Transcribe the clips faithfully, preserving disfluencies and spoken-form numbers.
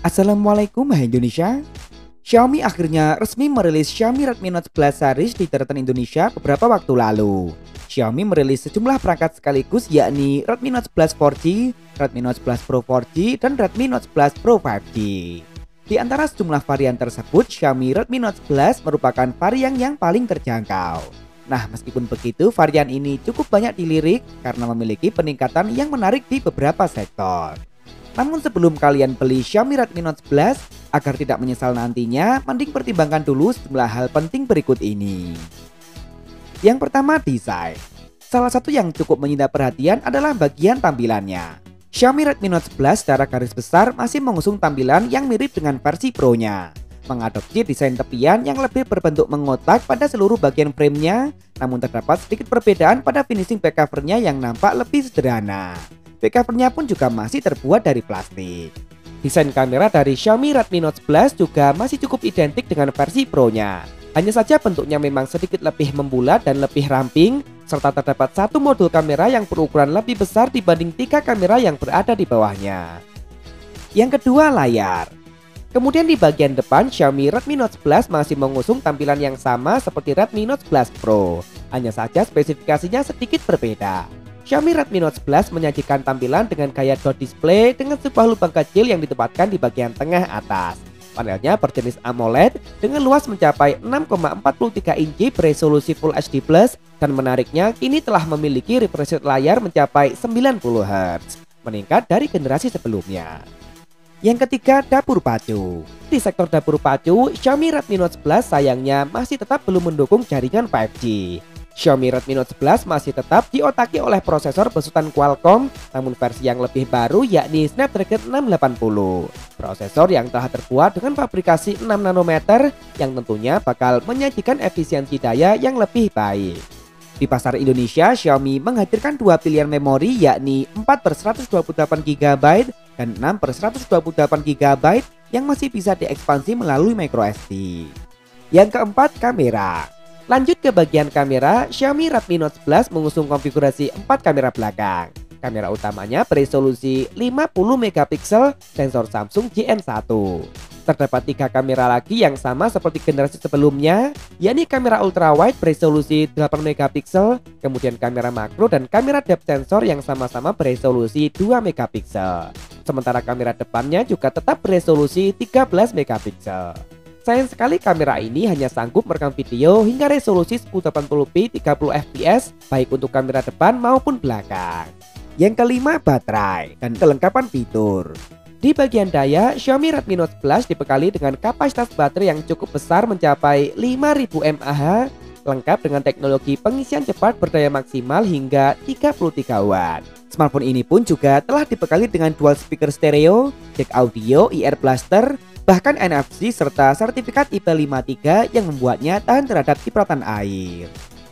Assalamualaikum hai Indonesia. Xiaomi akhirnya resmi merilis Xiaomi Redmi Note sebelas series di daratan Indonesia beberapa waktu lalu. Xiaomi merilis sejumlah perangkat sekaligus yakni Redmi Note sebelas empat G, Redmi Note sebelas Pro empat G, dan Redmi Note sebelas Pro lima G. Di antara sejumlah varian tersebut, Xiaomi Redmi Note sebelas merupakan varian yang paling terjangkau. Nah, meskipun begitu, varian ini cukup banyak dilirik karena memiliki peningkatan yang menarik di beberapa sektor. Namun sebelum kalian beli Xiaomi Redmi Note sebelas, agar tidak menyesal nantinya, mending pertimbangkan dulu sejumlah hal penting berikut ini. Yang pertama, desain. Salah satu yang cukup menyita perhatian adalah bagian tampilannya. Xiaomi Redmi Note sebelas secara garis besar masih mengusung tampilan yang mirip dengan versi Pro-nya. Mengadopsi desain tepian yang lebih berbentuk mengotak pada seluruh bagian framenya, namun terdapat sedikit perbedaan pada finishing back covernya yang nampak lebih sederhana. Back covernya pun juga masih terbuat dari plastik. Desain kamera dari Xiaomi Redmi Note sebelas juga masih cukup identik dengan versi Pro-nya. Hanya saja bentuknya memang sedikit lebih membulat dan lebih ramping, serta terdapat satu modul kamera yang berukuran lebih besar dibanding tiga kamera yang berada di bawahnya. Yang kedua, layar. Kemudian di bagian depan, Xiaomi Redmi Note sebelas masih mengusung tampilan yang sama seperti Redmi Note sebelas Pro. Hanya saja spesifikasinya sedikit berbeda. Xiaomi Redmi Note sebelas menyajikan tampilan dengan gaya dot display dengan sebuah lubang kecil yang ditempatkan di bagian tengah atas. Panelnya berjenis AMOLED dengan luas mencapai enam koma empat tiga inci beresolusi Full H D plus, dan menariknya kini telah memiliki refresh rate layar mencapai sembilan puluh hertz, meningkat dari generasi sebelumnya. Yang ketiga, dapur pacu. Di sektor dapur pacu, Xiaomi Redmi Note sebelas sayangnya masih tetap belum mendukung jaringan lima G. Xiaomi Redmi Note sebelas masih tetap diotaki oleh prosesor besutan Qualcomm, namun versi yang lebih baru yakni Snapdragon enam delapan nol. Prosesor yang telah terbuat dengan fabrikasi enam nanometer yang tentunya bakal menyajikan efisiensi daya yang lebih baik. Di pasar Indonesia, Xiaomi menghadirkan dua pilihan memori yakni empat per seratus dua puluh delapan giga byte dan enam per seratus dua puluh delapan giga byte yang masih bisa diekspansi melalui microSD. Yang keempat, kamera. Lanjut ke bagian kamera, Xiaomi Redmi Note sebelas mengusung konfigurasi empat kamera belakang. Kamera utamanya beresolusi lima puluh megapiksel sensor Samsung G N satu. Terdapat tiga kamera lagi yang sama seperti generasi sebelumnya, yakni kamera ultrawide beresolusi delapan megapiksel, kemudian kamera makro dan kamera depth sensor yang sama-sama beresolusi dua megapiksel. Sementara kamera depannya juga tetap beresolusi tiga belas megapiksel. Sayang sekali kamera ini hanya sanggup merekam video hingga resolusi seribu delapan puluh p tiga puluh f p s baik untuk kamera depan maupun belakang. Yang kelima, baterai dan kelengkapan fitur. Di bagian daya, Xiaomi Redmi Note sebelas dibekali dengan kapasitas baterai yang cukup besar mencapai lima ribu mAh, lengkap dengan teknologi pengisian cepat berdaya maksimal hingga tiga puluh tiga watt. Smartphone ini pun juga telah dibekali dengan dual speaker stereo, jack audio, ear blaster, bahkan N F C serta sertifikat I P lima tiga yang membuatnya tahan terhadap cipratan air.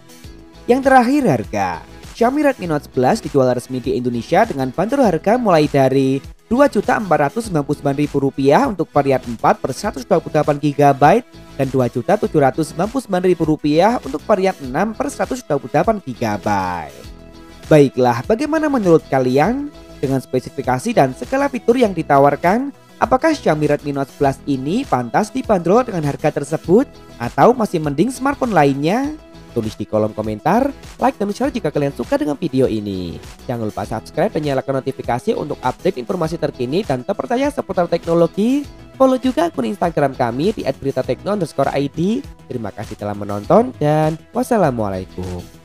Yang terakhir, harga. Xiaomi Redmi Note sebelas dijual resmi di Indonesia dengan bandrol harga mulai dari dua juta empat ratus sembilan puluh sembilan ribu rupiah untuk varian empat per seratus dua puluh delapan giga byte dan dua juta tujuh ratus sembilan puluh sembilan ribu rupiah untuk varian enam per seratus dua puluh delapan giga byte. Baiklah, bagaimana menurut kalian? Dengan spesifikasi dan segala fitur yang ditawarkan, apakah Xiaomi Redmi Note sebelas ini pantas dibanderol dengan harga tersebut atau masih mending smartphone lainnya? Tulis di kolom komentar, like dan share jika kalian suka dengan video ini. Jangan lupa subscribe dan nyalakan notifikasi untuk update informasi terkini dan terpercaya seputar teknologi. Follow juga akun Instagram kami di et berita tekno underscore i d. Terima kasih telah menonton dan wassalamualaikum.